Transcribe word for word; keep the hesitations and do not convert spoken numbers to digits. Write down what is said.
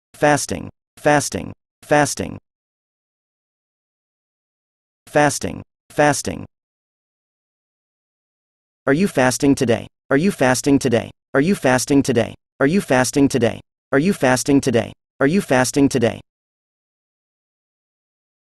fasting, fasting, fasting, fasting, fasting. Are you fasting today? Are you fasting today? Are you fasting today? Are you fasting today? Are you fasting today? Are you fasting today?